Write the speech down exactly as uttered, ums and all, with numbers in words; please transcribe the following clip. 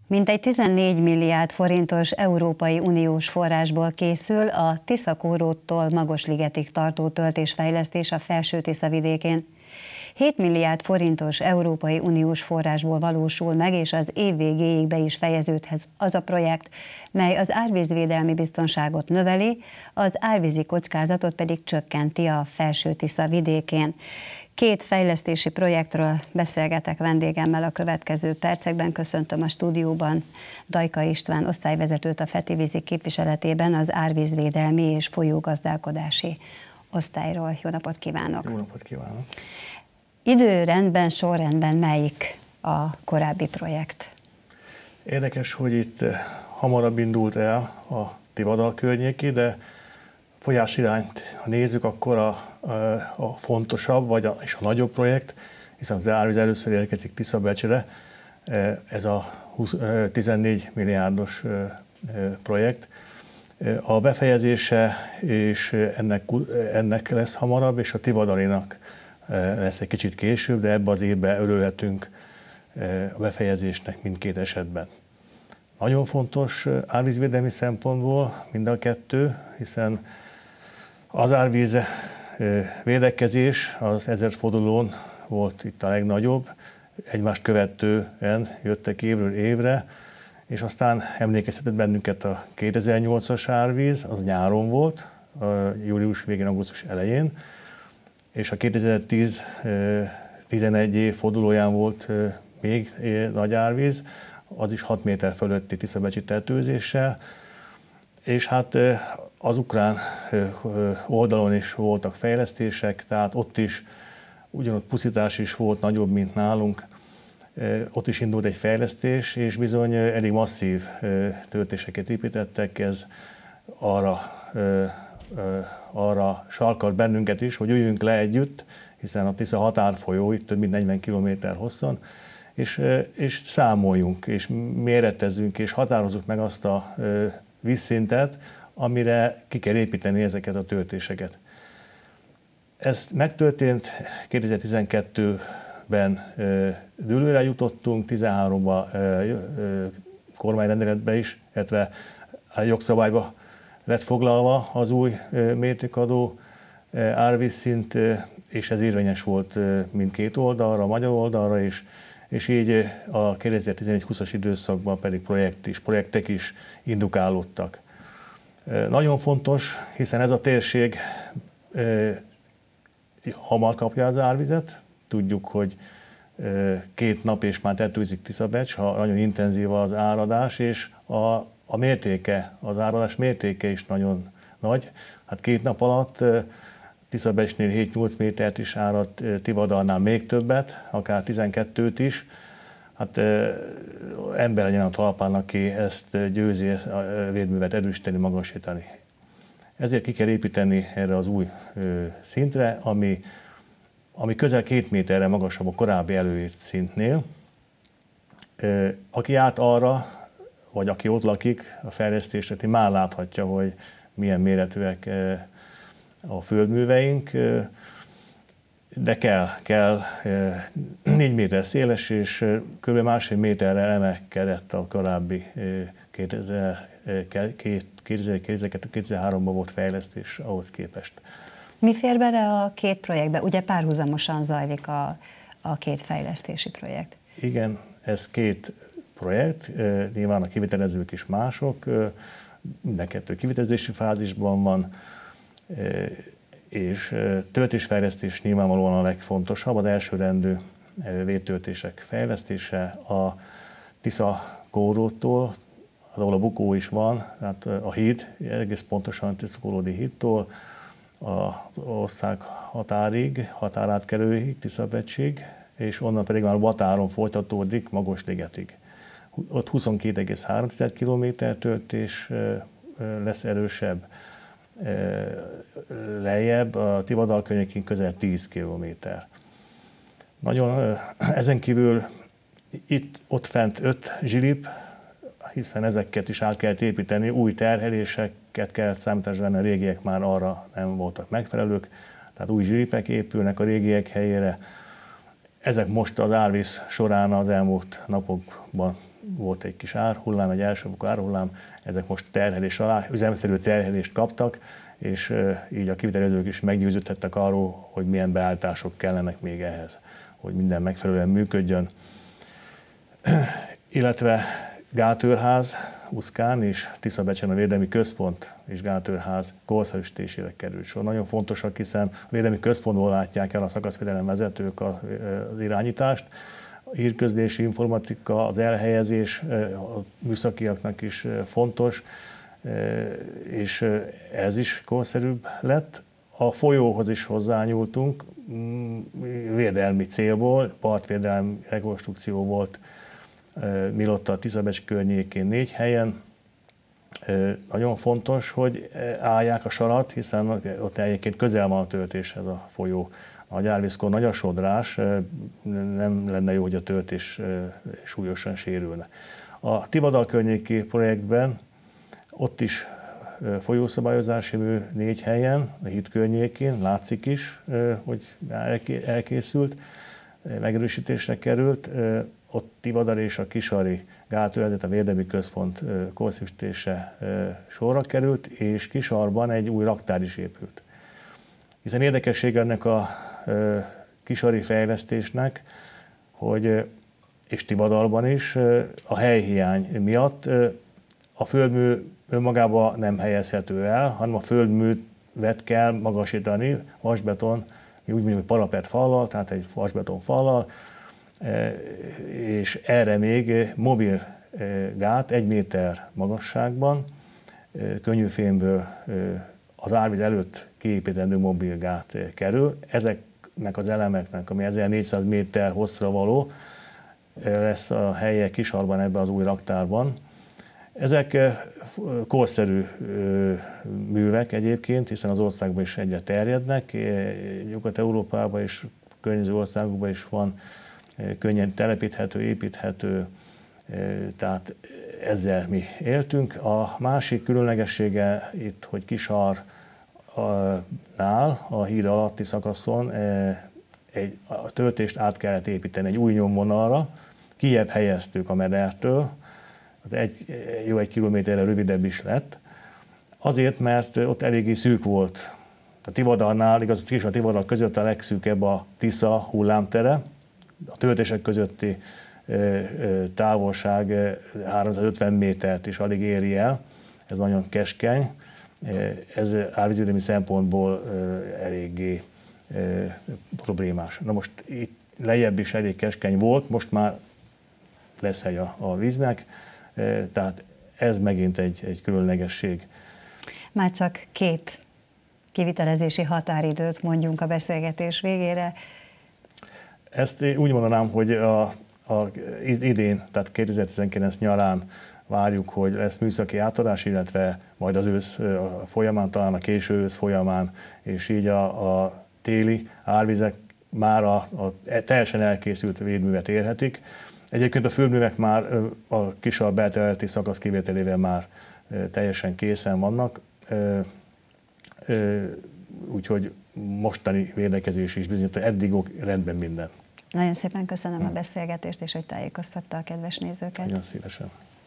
Mintegy tizennégy milliárd forintos Európai Uniós forrásból készül a Tisza-kóróttól Magosligetig tartó töltésfejlesztés a Felső-Tisza vidékén. hét milliárd forintos Európai Uniós forrásból valósul meg, és az év végéig be is fejeződhet az a projekt, mely az árvízvédelmi biztonságot növeli, az árvízi kockázatot pedig csökkenti a Felső-Tisza vidékén. Két fejlesztési projektről beszélgetek vendégemmel a következő percekben. Köszöntöm a stúdióban Dajka István osztályvezetőt a Fetivízi képviseletében, az árvízvédelmi és folyógazdálkodási osztályról. Jó napot kívánok! Jó napot kívánok! Időrendben, sorrendben melyik a korábbi projekt? Érdekes, hogy itt hamarabb indult el a Tivadar környéki, de folyás irányt, ha nézzük, akkor a, a, a fontosabb, vagy a, és a nagyobb projekt, hiszen az árvíz először érkezik Tiszabecsre, ez a húsz, tizennégy milliárdos projekt. A befejezése és ennek, ennek lesz hamarabb, és a Tivadarinak lesz egy kicsit később, de ebbe az évben örülhetünk a befejezésnek mindkét esetben. Nagyon fontos árvízvédelmi szempontból mind a kettő, hiszen az árvíz védekezés az ezredfordulón volt itt a legnagyobb, egymást követően jöttek évről évre, és aztán emlékeztetett bennünket a kétezer-nyolcas árvíz, az nyáron volt, július végén, augusztus elején, és a kétezer-tíz tizenegy év fordulóján volt még nagy árvíz, az is hat méter fölötti tiszabecsi tetőzéssel, és hát az ukrán oldalon is voltak fejlesztések, tehát ott is ugyanott pusztítás is volt nagyobb, mint nálunk. Ott is indult egy fejlesztés, és bizony elég masszív töltéseket építettek, ez arra, arra sarkalt bennünket is, hogy üljünk le együtt, hiszen a Tisza határfolyó itt több mint negyven kilométer hosszon, és, és számoljunk, és méretezzünk, és határozzuk meg azt a vízszintet, amire ki kell építeni ezeket a töltéseket. Ez megtörtént, kétezer-tizenkettőben dőlőre jutottunk, tizenháromban kormányrendeletbe is, illetve a jogszabályba lett foglalva az új mértékadó árvízszint, és ez érvényes volt mindkét oldalra, a magyar oldalra is, és így a kétezer-tizenegy-húszas időszakban pedig projekt is, projektek is indukálódtak. Nagyon fontos, hiszen ez a térség hamar kapja az árvizet. Tudjuk, hogy két nap és már tetőzik Tiszabecs, ha nagyon intenzív az áradás, és a, a mértéke, az áradás mértéke is nagyon nagy. Hát két nap alatt Tiszabecsnél hét-nyolc métert is áradt, Tivadarnál még többet, akár tizenkettőt is. Hát ember legyen a talpán, aki ezt győzi, a védművet erősíteni, magasítani. Ezért ki kell építeni erre az új szintre, ami, ami közel két méterre magasabb a korábbi előírt szintnél. Aki át arra, vagy aki ott lakik a fejlesztésre, már láthatja, hogy milyen méretűek a földműveink, de kell, kell négy méter széles, és kb. Másfél méterre emelkedett a korábbi kétezer-kettő-kétezer-háromban volt fejlesztés ahhoz képest. Mi fér bele a két projektbe? Ugye párhuzamosan zajlik a, a két fejlesztési projekt. Igen, ez két projekt, nyilván a kivitelezők is mások, minden kettő kivitelezési fázisban van, és töltésfejlesztés nyilvánvalóan a legfontosabb, az elsőrendű védtöltések fejlesztése a Tisza-kóróttól, ahol a bukó is van, tehát a híd, egész pontosan a Tisza-kóródi hídtól az ország határig, határátkelőig, Tiszabecsig, és onnan pedig már Batáron folytatódik Magosligetig. Ott huszonkét egész három kilométer töltés lesz erősebb, lejjebb, a Tivadar környékén közel tíz kilométer. Nagyon, ezen kívül itt, ott fent öt zsilip, hiszen ezeket is át kellett építeni, új terheléseket kellett számításba venni, a régiek már arra nem voltak megfelelők, tehát új zsilipek épülnek a régiek helyére. Ezek most az árvíz során az elmúlt napokban volt egy kis árhullám, egy elsőfokú árhullám, ezek most terhelés alá, üzemszerű terhelést kaptak, és így a kivitelezők is meggyőződhettek arról, hogy milyen beállítások kellenek még ehhez, hogy minden megfelelően működjön. Illetve Gáltőrház, Uszkán és Tiszabecsen a Védelmi Központ és Gáltőrház korszerűsítésére került sor. Nagyon fontosak, hiszen a Védelmi Központból látják el a szakaszvédelem vezetők az irányítást. A hírközlési informatika, az elhelyezés a műszakiaknak is fontos, és ez is korszerűbb lett. A folyóhoz is hozzányúltunk, védelmi célból, partvédelmi rekonstrukció volt Milotta a Tiszabecs környékén négy helyen. Nagyon fontos, hogy állják a sarat, hiszen ott egyébként közel van a töltéshez a folyó. A árvízkor nagy a sodrás, nem lenne jó, hogy a töltés súlyosan sérülne. A Tivadar környéki projektben ott is folyószabályozási mű négy helyen, a híd környékén, látszik is, hogy elkészült, megerősítésre került. Ott Tivadar és a Kisari Gáltőrzet, a Védelmi Központ korszerűsítése sorra került, és Kisarban egy új raktár is épült. Hiszen érdekesség ennek a kisari fejlesztésnek, hogy, és Tivadarban is, a helyhiány miatt a földmű önmagában nem helyezhető el, hanem a földművet kell magasítani, vasbeton, mi úgy mondjuk, hogy parapet fallal, tehát egy vasbeton fallal, és erre még mobil gát egy méter magasságban, könnyűfémből az árvíz előtt kiépítendő mobil gát kerül. Ezeknek az elemeknek, ami ezernégyszáz méter hosszra való, lesz a helye Kisarban ebben az új raktárban. Ezek korszerű művek egyébként, hiszen az országban is egyre terjednek, Nyugat-Európában és környező országokban is van könnyen telepíthető, építhető, tehát ezzel mi éltünk. A másik különlegessége itt, hogy Kisarnál, a híd alatti szakaszon egy, a töltést át kellett építeni egy új nyomvonalra, kijebb helyeztük a medertől, egy, jó egy kilométerre rövidebb is lett, azért, mert ott eléggé szűk volt. A Tivadarnál, igaz, a Kisar Tivadar között a legszűkebb a Tisza hullámtere, a töltések közötti távolság háromszázötven métert is alig éri el, ez nagyon keskeny, ez árvízvédelmi szempontból eléggé problémás. Na most itt lejjebb is elég keskeny volt, most már lesz hely a, a víznek, tehát ez megint egy, egy különlegesség. Már csak két kivitelezési határidőt mondjunk a beszélgetés végére. Ezt úgy mondanám, hogy a, a idén, tehát kétezer-tizenkilenc nyarán várjuk, hogy lesz műszaki átadás, illetve majd az ősz folyamán, talán a késő ősz folyamán, és így a, a téli árvizek már a, a teljesen elkészült védművet érhetik. Egyébként a földművek már a Kisar belterületi szakasz kivételével már teljesen készen vannak, úgyhogy mostani védekezés is bizonyítja, eddig rendben minden. Nagyon szépen köszönöm a beszélgetést, és hogy tájékoztatta a kedves nézőket. Nagyon szívesen.